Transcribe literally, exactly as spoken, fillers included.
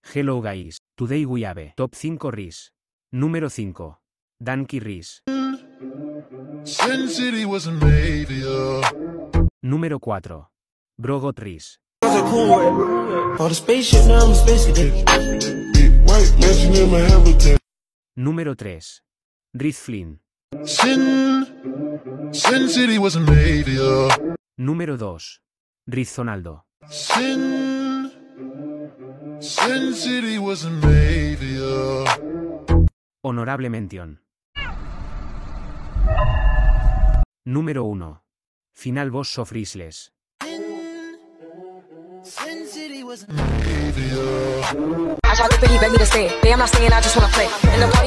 Hello guys, today we have top cinco Reese. Número cinco. Danky Reese. Sin City was a maybe, uh. Número cuatro. Brogot Reese. Número tres. Reese Flynn. Sin, Sin City was a maybe, uh. Número dos. Reese Zonaldo. Sin, Sin City was a maybe, uh. Honorable mención. Número uno. Final Boss of Reeseless. Maybe, uh. I tried to pay, you beg me to stay. Damn, I'm not staying, I just wanna play. In the party